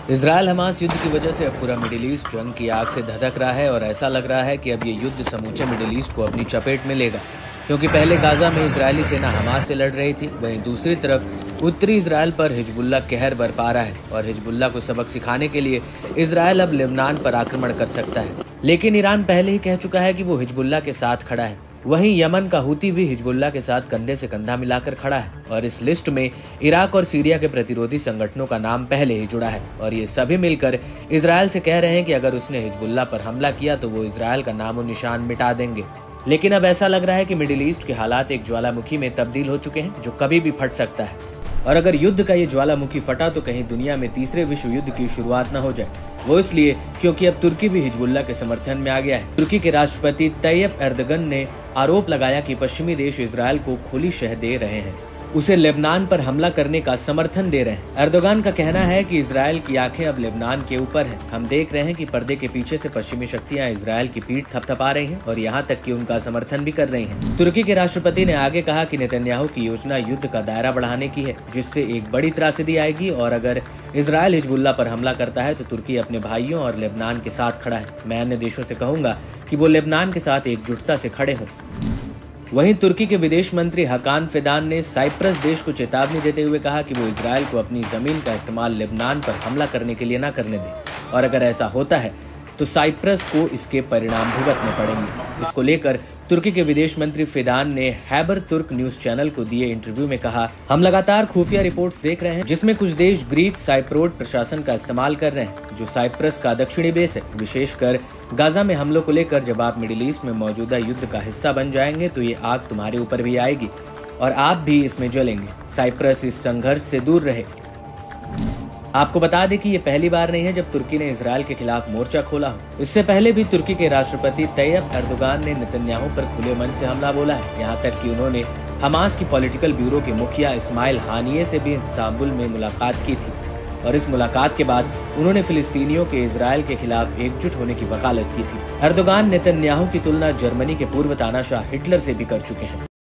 Israel Hamas युद्ध की वजह से अब पूरा मिडिल ईस्ट जंग की आग से धधक रहा है और ऐसा लग रहा है कि अब ये युद्ध समूचे मिडिल ईस्ट को अपनी चपेट में लेगा। क्योंकि पहले गाजा में इजरायली सेना हमास से लड़ रही थी, वहीं दूसरी तरफ उत्तरी इजरायल पर हिजबुल्लाह कहर बरपा रहा है और हिजबुल्लाह को सबक सिखाने के लिए इजरायल अब लेबनान पर आक्रमण कर सकता है। लेकिन ईरान पहले ही कह चुका है कि वो हिजबुल्लाह के साथ खड़ा है। वहीं यमन का हूती भी हिजबुल्लाह के साथ कंधे से कंधा मिलाकर खड़ा है और इस लिस्ट में इराक और सीरिया के प्रतिरोधी संगठनों का नाम पहले ही जुड़ा है और ये सभी मिलकर इजरायल से कह रहे हैं कि अगर उसने हिजबुल्लाह पर हमला किया तो वो इजरायल का नामो निशान मिटा देंगे। लेकिन अब ऐसा लग रहा है कि मिडिल ईस्ट के हालात एक ज्वालामुखी में तब्दील हो चुके हैं जो कभी भी फट सकता है। और अगर युद्ध का ये ज्वालामुखी फटा तो कहीं दुनिया में तीसरे विश्व युद्ध की शुरुआत न हो जाए। वो इसलिए क्योंकि अब तुर्की भी हिजबुल्लाह के समर्थन में आ गया है। तुर्की के राष्ट्रपति तैयब एर्दोगन ने आरोप लगाया कि पश्चिमी देश इजरायल को खुली शह दे रहे हैं, उसे लेबनान पर हमला करने का समर्थन दे रहे हैं। एर्दोगन का कहना है कि इजरायल की आंखें अब लेबनान के ऊपर हैं। हम देख रहे हैं कि पर्दे के पीछे से पश्चिमी शक्तियां इजरायल की पीठ थपथपा रही हैं और यहाँ तक कि उनका समर्थन भी कर रही हैं। तुर्की के राष्ट्रपति ने आगे कहा कि नेतन्याहू की योजना युद्ध का दायरा बढ़ाने की है, जिससे एक बड़ी त्रासदी आएगी और अगर इजरायल हिजबुल्लाह पर हमला करता है तो तुर्की अपने भाइयों और लेबनान के साथ खड़ा है। मैं अन्य देशों से कहूंगा कि वो लेबनान के साथ एकजुटता से खड़े हों। वहीं तुर्की के विदेश मंत्री हकान फिदान ने साइप्रस देश को चेतावनी देते हुए कहा कि वो इजरायल को अपनी जमीन का इस्तेमाल लेबनान पर हमला करने के लिए न करने दे और अगर ऐसा होता है तो साइप्रस को इसके परिणाम भुगतने पड़ेंगे। इसको लेकर तुर्की के विदेश मंत्री फिदान ने हैबर तुर्क न्यूज चैनल को दिए इंटरव्यू में कहा, हम लगातार खुफिया रिपोर्ट्स देख रहे हैं जिसमें कुछ देश ग्रीक साइप्रोट प्रशासन का इस्तेमाल कर रहे हैं जो साइप्रस का दक्षिणी बेस है। विशेषकर गाजा में हमलों को लेकर जब आप मिडिल ईस्ट में मौजूदा युद्ध का हिस्सा बन जाएंगे तो ये आग तुम्हारे ऊपर भी आएगी और आप भी इसमें जलेंगे। साइप्रस इस संघर्ष से दूर रहे। आपको बता दें कि ये पहली बार नहीं है जब तुर्की ने इजरायल के खिलाफ मोर्चा खोला हो। इससे पहले भी तुर्की के राष्ट्रपति तैयब एर्दोगन ने नेतन्याहू पर खुले मन से हमला बोला है। यहाँ तक कि उन्होंने हमास की पॉलिटिकल ब्यूरो के मुखिया इस्माइल हानिये से भी इस्तांबुल में मुलाकात की थी और इस मुलाकात के बाद उन्होंने फिलिस्तीनियों के इजरायल के खिलाफ एकजुट होने की वकालत की थी। एर्दोगन नेतन्याहू की तुलना जर्मनी के पूर्व तानाशाह हिटलर से भी कर चुके हैं।